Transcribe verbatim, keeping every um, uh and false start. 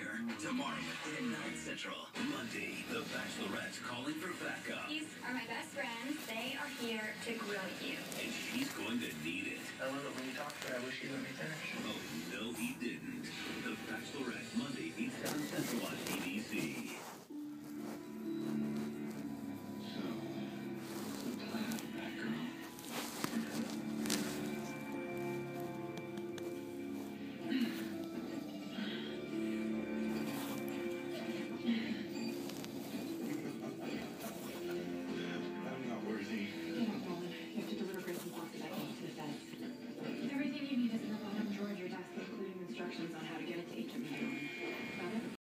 premiere tomorrow at ten, nine Central. Monday, The Bachelorette calling for backup. These are my best friends. They are here to grill you. And she's going to need it. I love it when you talk to her. I wish you let me finish. Oh, no, he didn't. The Bachelorette, Monday, eight, seven Central on T V.